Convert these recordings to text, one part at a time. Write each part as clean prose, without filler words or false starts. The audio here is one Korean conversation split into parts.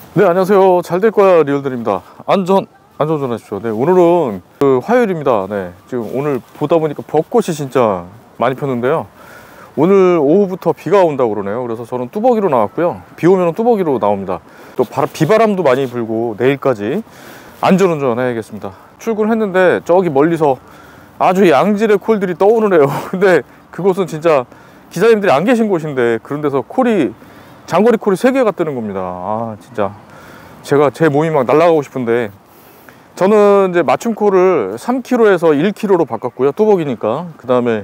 네, 안녕하세요. 잘 될 거야 리얼들입니다. 안전운전하십시오. 네, 오늘은 화요일입니다. 네, 지금 오늘 보다 보니까 벚꽃이 진짜 많이 폈는데요. 오늘 오후부터 비가 온다고 그러네요. 그래서 저는 뚜벅이로 나왔고요. 비 오면 뚜벅이로 나옵니다. 또 비바람도 많이 불고 내일까지 안전운전 해야겠습니다. 출근했는데 저기 멀리서 아주 양질의 콜들이 떠오르네요. 근데 그곳은 진짜 기사님들이 안 계신 곳인데 그런 데서 장거리 콜이 3개가 뜨는 겁니다. 아, 진짜 제가 제 몸이 막 날아가고 싶은데, 저는 이제 맞춤 콜을 3km에서 1km로 바꿨고요. 뚜벅이니까. 그 다음에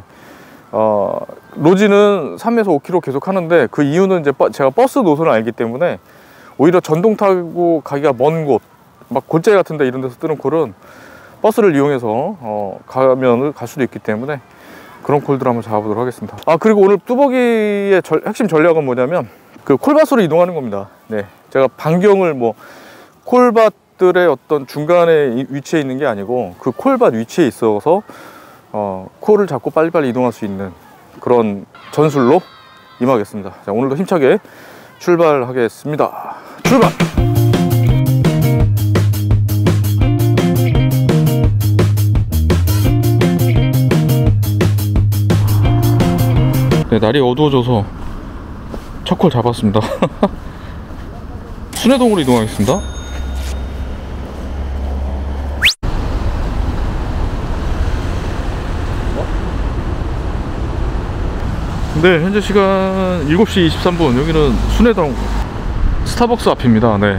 로지는 3에서 5km 계속 하는데, 그 이유는 이제 제가 버스 노선을 알기 때문에 오히려 전동 타고 가기가 먼 곳, 막 골짜기 같은 데 이런 데서 뜨는 콜은 버스를 이용해서 가면 갈 수도 있기 때문에 그런 콜들 한번 잡아보도록 하겠습니다. 아, 그리고 오늘 뚜벅이의 핵심 전략은 뭐냐면 그 콜밭으로 이동하는 겁니다. 네, 제가 반경을 콜밭들의 어떤 중간에 위치해 있는 게 아니고 그 콜밭 위치에 있어서 콜을 잡고 빨리빨리 이동할 수 있는 그런 전술로 임하겠습니다. 자, 오늘도 힘차게 출발하겠습니다. 출발! 네, 날이 어두워져서 첫 콜 잡았습니다. 순회동으로 이동하겠습니다. 네, 현재 시간 7시 23분. 여기는 순회동 스타벅스 앞입니다. 네,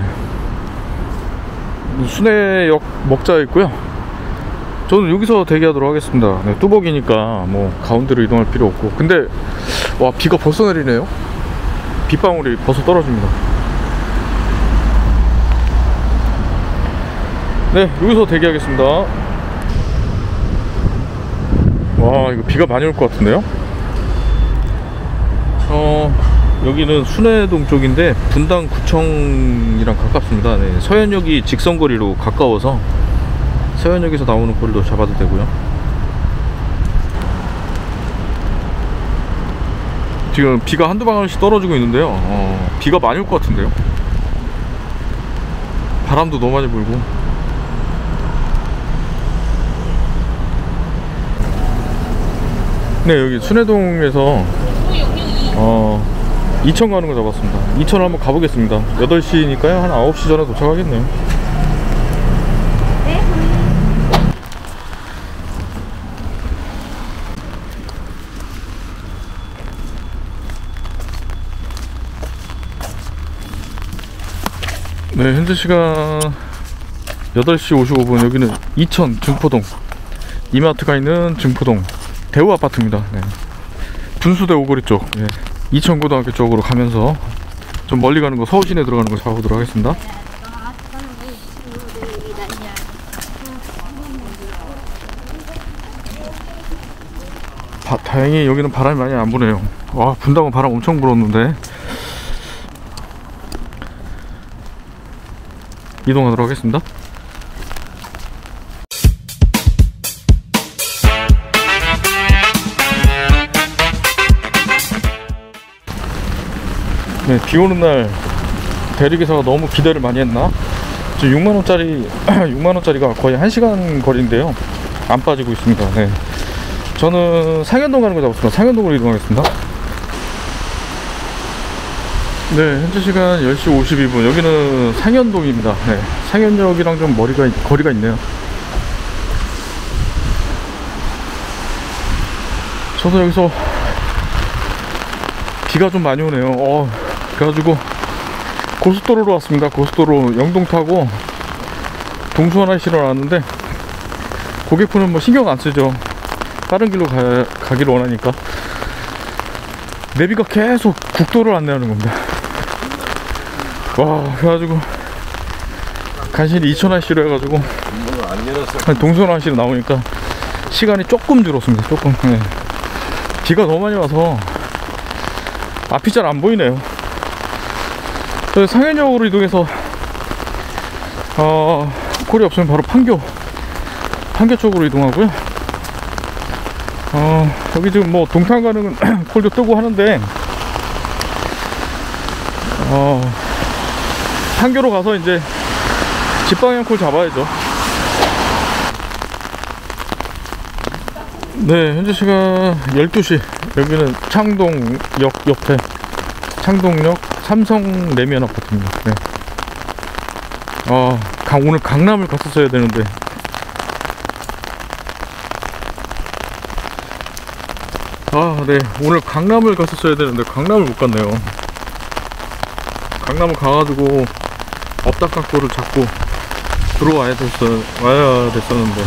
순회역 먹자에 있고요. 저는 여기서 대기하도록 하겠습니다. 네, 뚜벅이니까 뭐 가운데로 이동할 필요 없고. 근데 와, 비가 벌써 내리네요. 빗방울이 벌써 떨어집니다. 네, 여기서 대기하겠습니다. 와, 이거 비가 많이 올 것 같은데요. 여기는 순회동 쪽인데 분당구청이랑 가깝습니다. 네, 서현역이 직선거리로 가까워서 서현역에서 나오는 콜도 잡아도 되고요. 지금 비가 한두 방울씩 떨어지고 있는데요. 비가 많이 올 것 같은데요. 바람도 너무 많이 불고. 네, 여기 순회동에서 이천 가는 거 잡았습니다. 이천 한번 가보겠습니다. 8시니까요 한 9시 전에 도착하겠네요. 네, 현재 시간 8시 55분. 여기는 이천 증포동, 이마트가 있는 증포동 대우 아파트입니다. 네, 분수대 오거리 쪽, 네, 이천고등학교 쪽으로 가면서 좀 멀리 가는 거, 서울시내 들어가는 거 잡아보도록 하겠습니다. 다행히 여기는 바람이 많이 안 부네요. 와, 분당은 바람 엄청 불었는데. 이동하도록 하겠습니다. 네, 비 오는 날 대리기사가 너무 기대를 많이 했나? 지금 6만원짜리가 거의 1시간 거리인데요, 안 빠지고 있습니다. 네, 저는 상현동 가는 거 잡았습니다. 상현동으로 이동하겠습니다. 네, 현재 시간 10시 52분. 여기는 상현동입니다. 네, 상현역이랑 좀 거리가 있네요. 저도 여기서 비가 좀 많이 오네요. 그래가지고 고속도로로 왔습니다. 고속도로 영동 타고 동수 하나 실어 놨는데, 고객분은 뭐 신경 안 쓰죠. 다른 길로 가기를 원하니까. 내비가 계속 국도를 안내하는 겁니다. 와, 그래가지고 간신히 2000IC로 해가지고 동선IC로 나오니까 시간이 조금 줄었습니다. 조금. 네. 비가 너무 많이 와서 앞이 잘 안 보이네요. 상현역으로 이동해서 콜이 없으면 바로 판교 쪽으로 이동하고요. 여기 지금 뭐 동탄 가는 콜도 뜨고 하는데 판교로 가서 이제 집방향콜 잡아야죠. 네, 현재 시간 12시. 여기는 창동역 옆에 창동역 삼성 레미안 아파트입니다. 네. 오늘 강남을 갔었어야 되는데 네, 오늘 강남을 갔었어야 되는데 강남을 못 갔네요. 강남을 가가지고 업다각도를 잡고 들어와야 됐었는데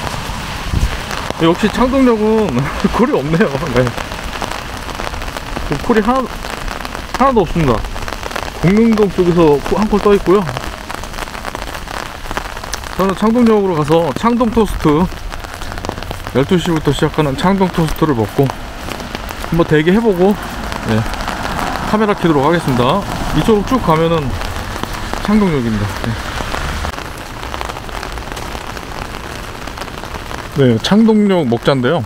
역시 창동역은 콜이 없네요. 네. 콜이 하나도 없습니다. 공릉동 쪽에서 한 콜 떠 있고요. 저는 창동역으로 가서 창동 토스트 12시부터 시작하는 창동 토스트를 먹고 한번 대기해보고 네, 카메라 켜도록 하겠습니다. 이쪽으로 쭉 가면은 창동역입니다. 네, 창동역 먹자인데요.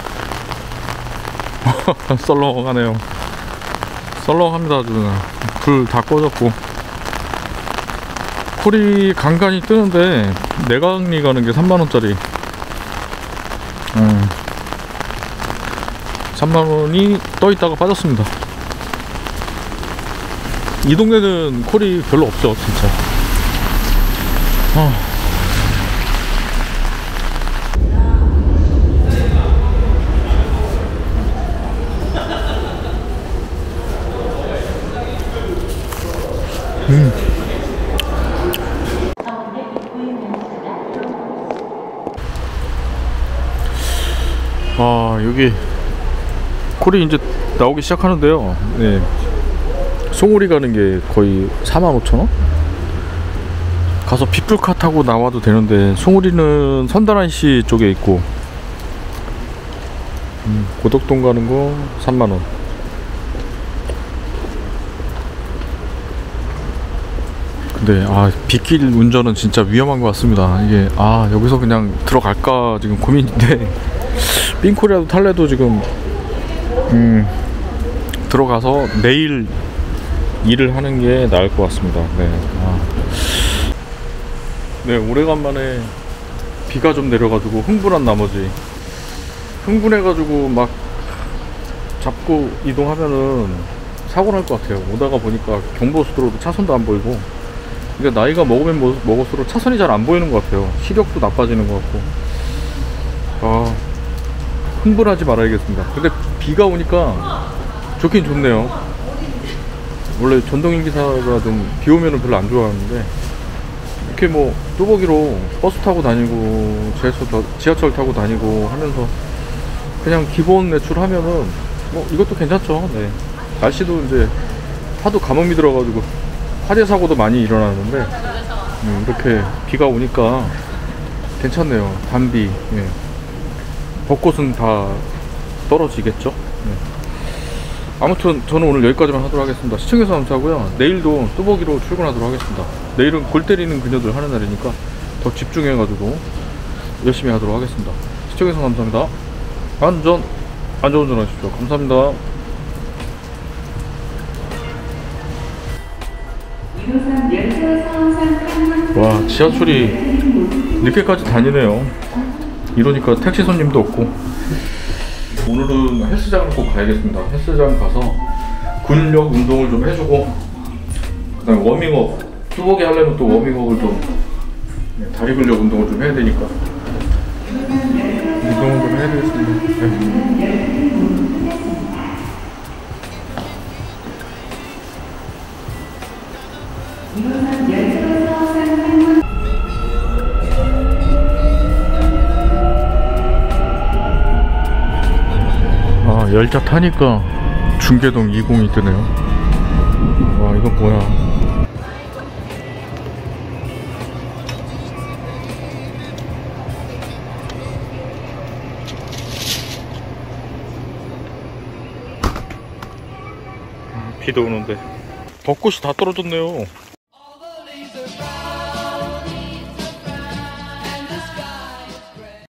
썰렁하네요. 썰렁합니다. 아주 그냥 불 다 꺼졌고 콜이 간간히 뜨는데 내강리 가는 게 3만원짜리 3만원이 떠 있다가 빠졌습니다. 이 동네는 콜이 별로 없죠 진짜. 여기 콜이 이제 나오기 시작하는데요. 네. 송오리 가는 게 거의 45,000원? 가서 빗불카 타고 나와도 되는데 송오리는 선단환시 쪽에 있고 고덕동 가는 거 3만원. 근데 빗길 운전은 진짜 위험한 것 같습니다. 이게 여기서 그냥 들어갈까 지금 고민인데 삥콜이라도 탈래도 지금 들어가서 내일 일을 하는 게 나을 것 같습니다. 네. 네, 오래간만에 비가 좀 내려가지고 흥분한 나머지 흥분해가지고 막 잡고 이동하면은 사고 날 것 같아요. 오다가 보니까 경부고속도로도 차선도 안 보이고, 그러니까 나이가 먹으면 먹을수록 차선이 잘 안 보이는 것 같아요. 시력도 나빠지는 것 같고. 흥분하지 말아야겠습니다. 근데 비가 오니까 좋긴 좋네요. 원래 전동인 기사가 좀 비 오면은 별로 안 좋아하는데 이렇게 뭐 뚜벅이로 버스 타고 다니고 지하철 타고 다니고 하면서 그냥 기본 매출하면은 뭐 이것도 괜찮죠. 네. 날씨도 이제 하도 가뭄이 들어가지고 화재 사고도 많이 일어나는데 이렇게 비가 오니까 괜찮네요. 단비. 예. 벚꽃은 다 떨어지겠죠. 네. 아무튼 저는 오늘 여기까지만 하도록 하겠습니다. 시청해주셔서 감사하고요. 내일도 뚜벅이로 출근하도록 하겠습니다. 내일은 골 때리는 그녀들 하는 날이니까 더 집중해가지고 열심히 하도록 하겠습니다. 시청해주셔서 감사합니다. 안전운전 하십시오. 감사합니다. 와, 지하철이 늦게까지 다니네요. 이러니까 택시 손님도 없고. 오늘은 헬스장을 꼭 가야겠습니다. 헬스장 가서 근력 운동을 좀 해주고, 그 다음에 워밍업, 뚜벅이 하려면 또 워밍업을 좀, 다리 근력 운동을 좀 해야 되니까 운동을 좀 해야 되겠습니다. 네. 열차 타니까 중계동 20이 뜨네요. 와, 이건 뭐야. 비도 오는데 벚꽃이 다 떨어졌네요.